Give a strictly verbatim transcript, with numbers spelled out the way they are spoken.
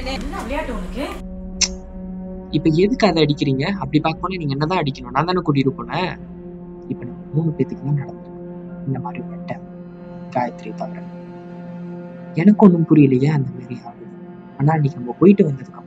என்ன விளையாட்டு உனக்கு? இப்ப எதுக்கு அதை அடிக்கிறீங்க? அப்படி பார்க்க போனா நீங்க என்னதான் அடிக்கணும், நான் தானே கூட்டிட்டு போனேன். இப்ப நம்ம மூணு பேத்துக்கு தான் நடந்திருக்கு இந்த மாதிரி ஒரு அட்டை, காயத்ரி தவிர. எனக்கு ஒன்றும் புரியலையே அந்த மாதிரி ஆகுது. ஆனா அன்னைக்கு நம்ம போயிட்டு வந்ததுக்கு